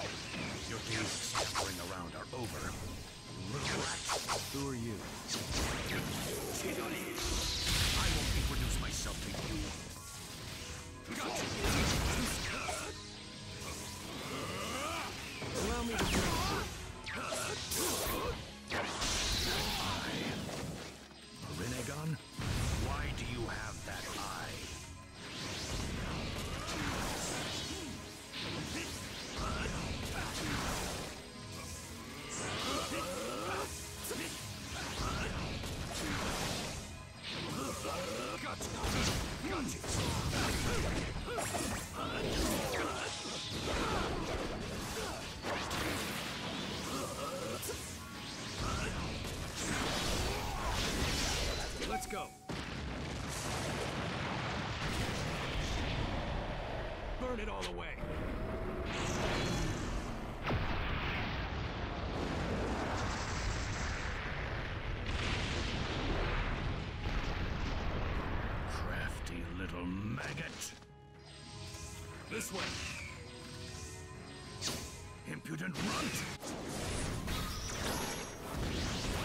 Your days of scampering around are over. Little rat. Who are you? I won't introduce myself to you. Allow me to drink. Rinnegan? Why do you have that eye? Let's go. Burn it all away. Crafty little maggot. This way. Impudent runt!